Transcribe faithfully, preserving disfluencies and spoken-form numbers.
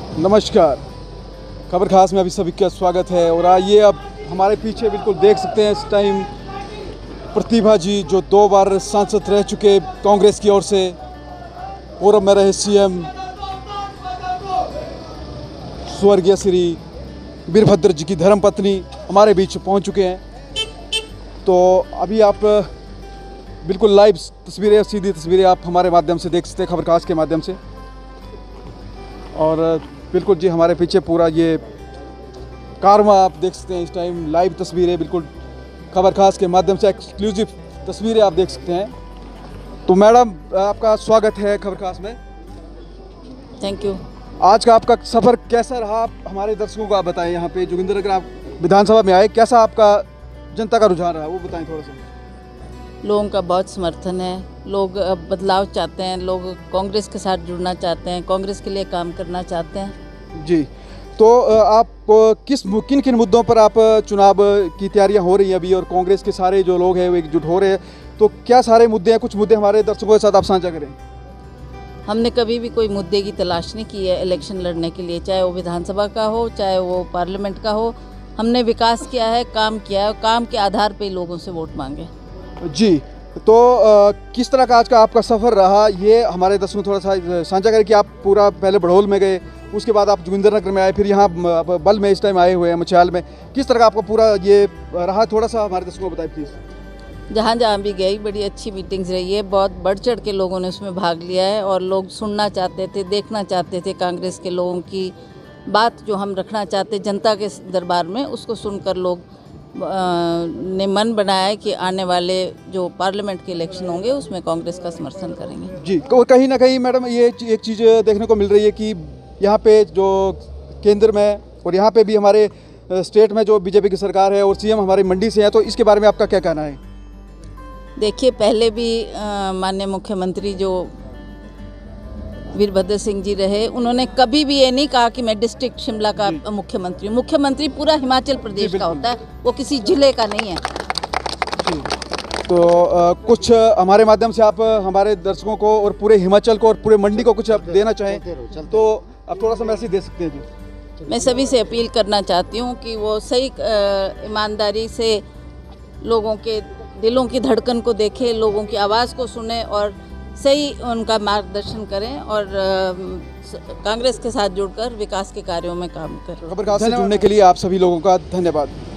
नमस्कार, खबर खास में अभी सभी का स्वागत है। और आइए अब हमारे पीछे बिल्कुल देख सकते हैं इस टाइम प्रतिभा जी, जो दो बार सांसद रह चुके कांग्रेस की ओर से, पूर्व में रहे सीएम स्वर्गीय श्री वीरभद्र जी की धर्मपत्नी हमारे बीच पहुंच चुके हैं। तो अभी आप बिल्कुल लाइव तस्वीरें, सीधी तस्वीरें आप हमारे माध्यम से देख सकते हैं, खबर खास के माध्यम से। और बिल्कुल जी हमारे पीछे पूरा ये कारवां आप देख सकते हैं इस टाइम, लाइव तस्वीरें बिल्कुल खबर खास के माध्यम से, एक्सक्लूसिव तस्वीरें आप देख सकते हैं। तो मैडम, आपका स्वागत है खबर खास में। Thank you. आज का आपका सफ़र कैसा रहा, आप हमारे दर्शकों को आप बताएं। यहाँ पे जोगिंदरनगर आप विधानसभा में आए, कैसा आपका जनता का रुझान रहा वो बताएं थोड़ा सा। लोगों का बहुत समर्थन है, लोग अब बदलाव चाहते हैं, लोग कांग्रेस के साथ जुड़ना चाहते हैं, कांग्रेस के लिए काम करना चाहते हैं। जी, तो आप किस किन किन मुद्दों पर आप चुनाव की तैयारियां हो रही हैं अभी, और कांग्रेस के सारे जो लोग हैं वो एकजुट हो रहे हैं, तो क्या सारे मुद्दे हैं? कुछ मुद्दे हमारे दर्शकों के साथ आप साझा करें। हमने कभी भी कोई मुद्दे की तलाश नहीं की है इलेक्शन लड़ने के लिए, चाहे वो विधानसभा का हो चाहे वो पार्लियामेंट का हो। हमने विकास किया है, काम किया है, काम के आधार पर लोगों से वोट मांगे। जी, तो आ, किस तरह का आज का आपका सफ़र रहा, ये हमारे दर्शकों थोड़ा सा साझा करें कि आप पूरा पहले बड़ौल में गए, उसके बाद आप जोगिंदरनगर में आए, फिर यहाँ बल में इस टाइम आए हुए हैं, मछियाल में। किस तरह का आपका पूरा ये रहा, थोड़ा सा हमारे दर्शकों को बताएं प्लीज़। जहाँ जहाँ भी गई बड़ी अच्छी मीटिंग्स रही है, बहुत बढ़ चढ़ के लोगों ने उसमें भाग लिया है और लोग सुनना चाहते थे, देखना चाहते थे कांग्रेस के लोगों की बात जो हम रखना चाहते जनता के दरबार में, उसको सुनकर लोग ने मन बनाया है कि आने वाले जो पार्लियामेंट के इलेक्शन होंगे उसमें कांग्रेस का समर्थन करेंगे। जी, और कहीं ना कहीं मैडम ये एक चीज़ देखने को मिल रही है कि यहाँ पे जो केंद्र में और यहाँ पे भी हमारे स्टेट में जो बीजेपी की सरकार है और सीएम हमारी मंडी से है, तो इसके बारे में आपका क्या कहना है? देखिए, पहले भी माननीय मुख्यमंत्री जो वीरभद्र सिंह जी रहे, उन्होंने कभी भी ये नहीं कहा कि मैं डिस्ट्रिक्ट शिमला का मुख्यमंत्री हूँ। मुख्यमंत्री पूरा हिमाचल प्रदेश का होता है, वो किसी जिले का नहीं है। तो आ, कुछ हमारे माध्यम से आप हमारे दर्शकों को और पूरे हिमाचल को और पूरे मंडी को कुछ आप देना चाहें तो आप थोड़ा सा मैसेज दे सकते हैं जी। मैं सभी से अपील करना चाहती हूँ कि वो सही ईमानदारी से लोगों के दिलों की धड़कन को देखें, लोगों की आवाज़ को सुने और सही उनका मार्गदर्शन करें और कांग्रेस के साथ जुड़कर विकास के कार्यों में काम करें। खबर खास से जुड़ने के लिए आप सभी लोगों का धन्यवाद।